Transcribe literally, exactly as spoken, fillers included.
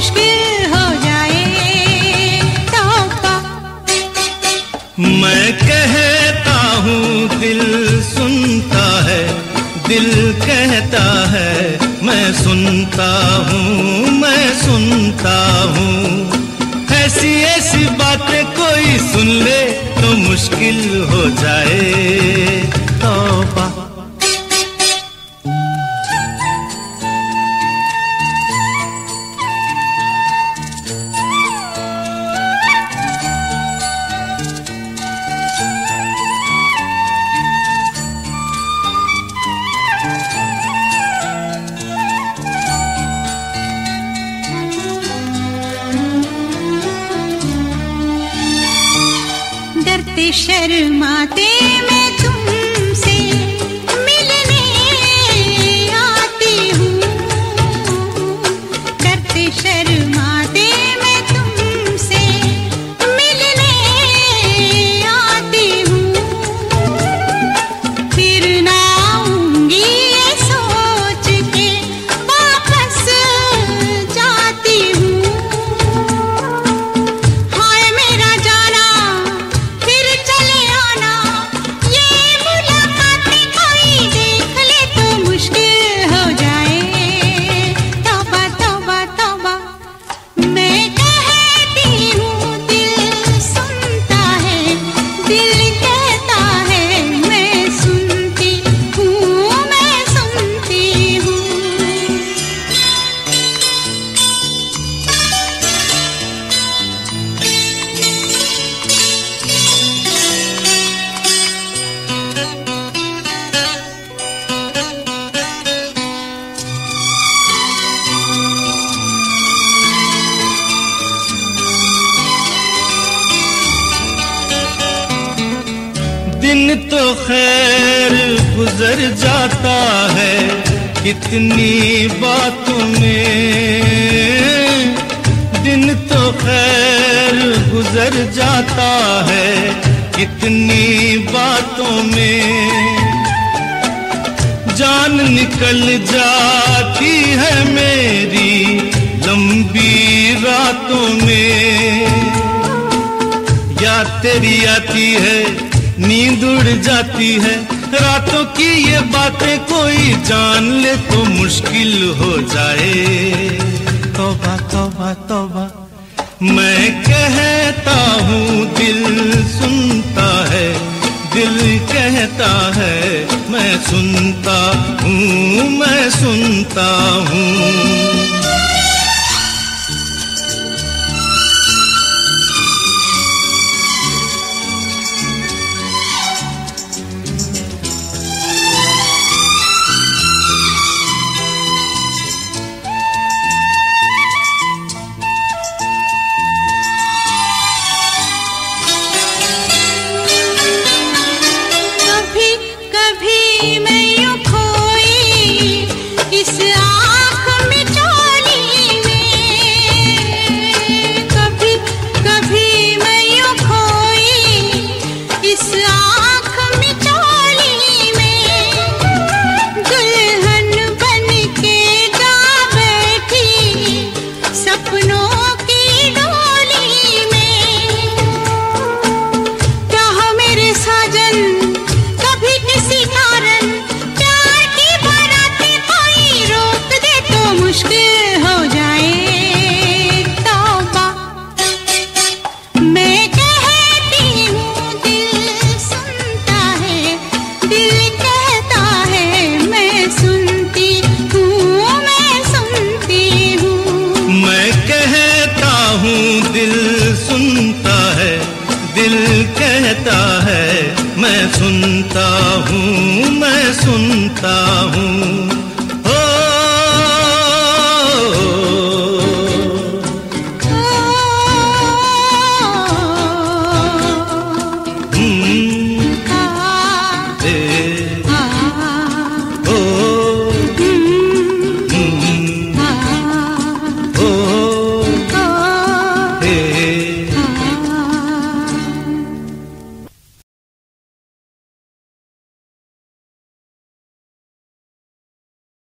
मुश्किल हो जाए तौबा। मैं कहता हूँ दिल सुनता है, दिल कहता है मैं सुनता हूँ, मैं सुनता हूँ। ऐसी ऐसी बातें कोई सुन ले तो मुश्किल हो जाए तौबा। डरते शर्माते मैं तुमसे मिलने आती हूँ, डरते शर्माते मैं तुमसे मिलने आती हूँ। फिर ना आऊंगी ये सोच के वापस जाती हूँ। हाय मेरा जाना दिन तो खैर गुजर जाता है कितनी बातों में, दिन तो खैर गुजर जाता है कितनी बातों में। जान निकल जाती है मेरी लंबी रातों में, याद तेरी आती है नींद उड़ जाती है। रातों की ये बातें कोई जान ले तो मुश्किल हो जाए तौबा तौबा तौबा। मैं कहता हूँ दिल सुनता है, दिल कहता है मैं सुनता हूँ, मैं सुनता हूँ। कहता है मैं सुनता हूँ, मैं सुनता हूँ।